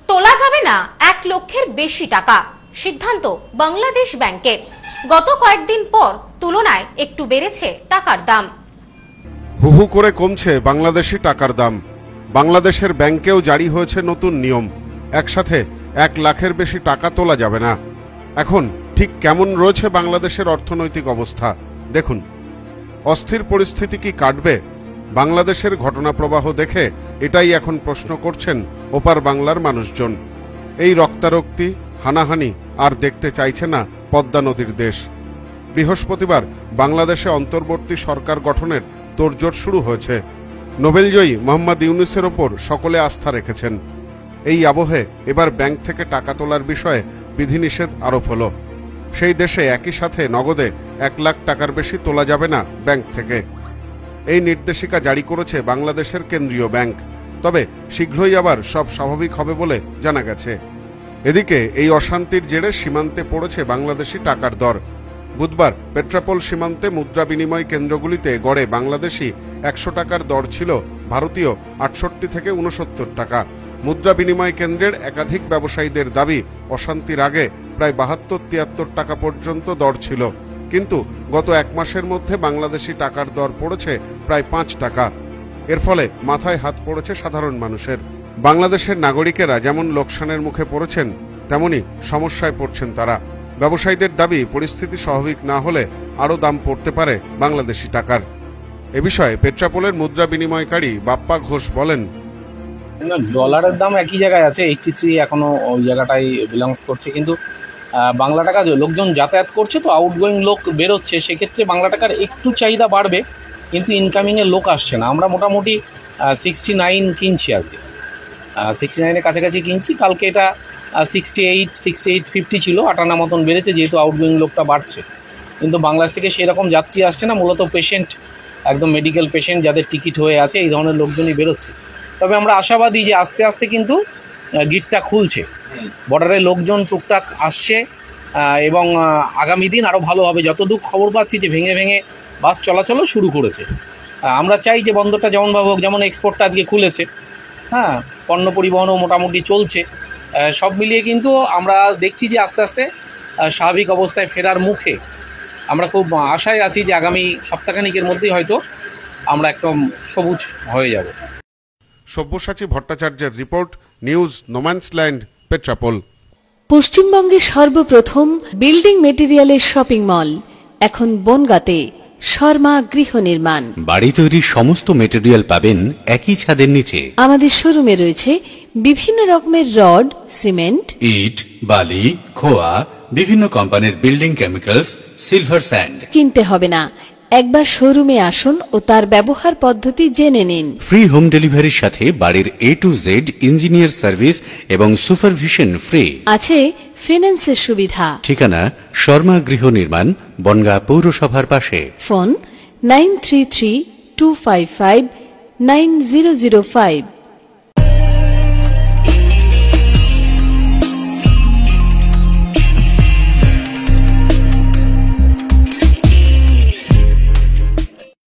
তোলা যাবে না 1 লক্ষের বেশি টাকা, সিদ্ধান্ত বাংলাদেশ ব্যাংকের। গত কয়েকদিন পর তুলনায় একটু বেড়েছে টাকার দাম। হুহু করে কমছে বাংলাদেশি টাকার দাম। বাংলাদেশের ব্যাংকেও জারি হয়েছে নতুন নিয়ম, একসাথে 1 লাখের বেশি টাকা তোলা যাবে না। এখন ঠিক কেমন রয়েছে বাংলাদেশের অর্থনৈতিক অবস্থা দেখুন। অস্থির পরিস্থিতি কি কাটবে? বাংলাদেশের ঘটনা প্রবাহ দেখে এটাই এখন প্রশ্ন করছেন ওপার বাংলার মানুষজন। এই রক্তারক্তি, হানাহানি আর দেখতে চাইছে না পদ্মা নদীর দেশ। বৃহস্পতিবার বাংলাদেশে অন্তর্বর্তী সরকার গঠনের তোড়জোড় শুরু হয়েছে। নোবেলজয়ী মোহাম্মদ ইউনূসের ওপর সকলে আস্থা রেখেছেন। এই আবহে এবার ব্যাংক থেকে টাকা তোলার বিষয়ে বিধিনিষেধ আরোপ হলো। সেই দেশে একই সাথে নগদে 1 লাখ টাকার বেশি তোলা যাবে না ব্যাংক থেকে। এই নির্দেশিকা জারি করেছে বাংলাদেশের কেন্দ্রীয় ব্যাংক। তবে শীঘ্রই আবার সব স্বাভাবিক হবে বলে জানা গেছে। এদিকে এই অশান্তির জেরে সীমান্তে পড়েছে বাংলাদেশি টাকার দর। বুধবার পেট্রাপোল সীমান্তে মুদ্রা বিনিময় কেন্দ্রগুলিতে গড়ে বাংলাদেশি 100 টাকার দর ছিল ভারতীয় 68 থেকে 69 টাকা। মুদ্রা বিনিময় কেন্দ্রের একাধিক ব্যবসায়ীদের দাবি, অশান্তির আগে প্রায় 72-73 টাকা পর্যন্ত দর ছিল, কিন্তু গত 1 মাসের মধ্যে বাংলাদেশি টাকার দর পড়েছে প্রায় 5 টাকা। এর ফলে মাথায় হাত পড়েছে সাধারণ মানুষের। বাংলাদেশের নাগরিকেরা যেমন লোকসানের মুখে পড়েছেন, তেমনি সমস্যায় পড়ছেন তারা। ব্যবসায়ীদের দাবি, পরিস্থিতি স্বাভাবিক না হলে আরও দাম পড়তে পারে বাংলাদেশি টাকার। এ বিষয়ে পেট্রাপোলের মুদ্রা বিনিময়কারী বাপ্পা ঘোষ বলেন, ডলারের দাম একই জায়গায় আছে, 83 এখনো ওই জায়গাটাই বিলংস করছে, কিন্তু বাংলা টাকা লোকজন যাতায়াত করছে, তো আউটগোয়িং লোক বেরোচ্ছে, সেক্ষেত্রে বাংলা টাকার একটু চাহিদা বাড়বে, কিন্তু ইনকামিংয়ের লোক আসছে না। আমরা মোটামুটি 69 কিনছি, আজকে 69-এর কাছাকাছি কিনছি। কালকে এটা 68-50 ছিল, 58 মতন বেড়েছে, যেহেতু আউটগোয়িং লোকটা বাড়ছে। কিন্তু বাংলাদেশ থেকে সেরকম যাত্রী আসছে না, মূলত পেশেন্ট, একদম মেডিকেল পেশেন্ট যাদের টিকিট হয়ে আছে, এই ধরনের লোকজনই বেরোচ্ছে। তবে আমরা আশাবাদী যে আস্তে আস্তে কিন্তু গিটটা খুলছে, বর্ডারের লোকজন টুকটাক আসছে, এবং আগামী দিন আরও ভালো হবে। যতদূর খবর পাচ্ছি যে ভেঙে ভেঙে বাস চলাচলও শুরু করেছে। আমরা চাই যে বন্দরটা যেমনভাবে হোক, যেমন এক্সপোর্টটা আজকে খুলেছে, হ্যাঁ, পণ্য পরিবহনও মোটামুটি চলছে। সব মিলিয়ে কিন্তু আমরা দেখছি যে আস্তে আস্তে স্বাভাবিক অবস্থায় ফেরার মুখে। আমরা খুব আশায় আছি যে আগামী সপ্তাহখানিকের মধ্যেই হয়তো আমরা একদম সবুজ হয়ে যাব। সব্যসাচী ভট্টাচার্যের রিপোর্ট, নিউজ নোম্যান্সল্যান্ড, পেট্রাপোল। পশ্চিমবঙ্গের সর্বপ্রথম বিল্ডিং মেটেরিয়ালের শপিং মল এখন বনগাঁতে। শর্মা গৃহ নির্মাণ, বাড়ি তৈরির সমস্ত মেটেরিয়াল পাবেন একই ছাদের নিচে। আমাদের শোরুমে রয়েছে বিভিন্ন রকমের রড, সিমেন্ট, ইট, বালি, খোয়া, বিভিন্ন কোম্পানির বিল্ডিং কেমিক্যালস, সিলভার স্যান্ড। কিনতে হবে না, একবার শোরুমে আসুন ও তার ব্যবহার পদ্ধতি জেনে নিন। ফ্রি হোম ডেলিভারির সাথে বাড়ির A to Z engineer service এবং সুপারভিশন ফ্রি। আছে ফিন্যান্সের সুবিধা। ঠিকানা শর্মা গৃহ নির্মাণ, বনগাঁ পৌরসভার পাশে। ফোন 9332559005।